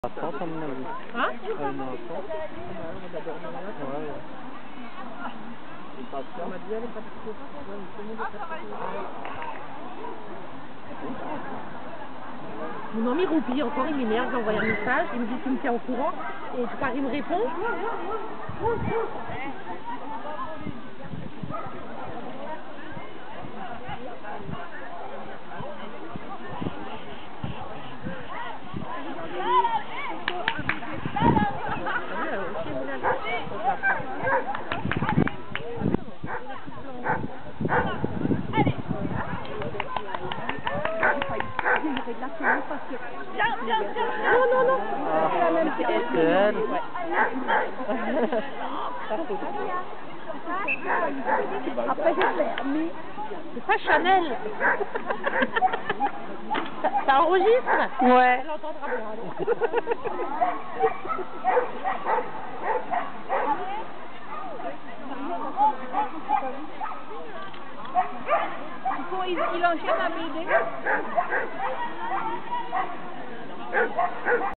À 100 à mon avis. Hein? On a 100. On va dormir là. Ouais, ouais. On m'a dit, elle est pas tout le monde est pas mon ami roupille encore, il m'énerve, j'ai envoyé un message, il me dit qu'il me tient au courant, et tout part, il me répond. Non, non, non. C'est la même, c'est elle. Ouais. Après, j'ai fermé. C'est pas Chanel. Ça enregistre? Ouais. Elle entendra bien. Il enchaîne à m'aider.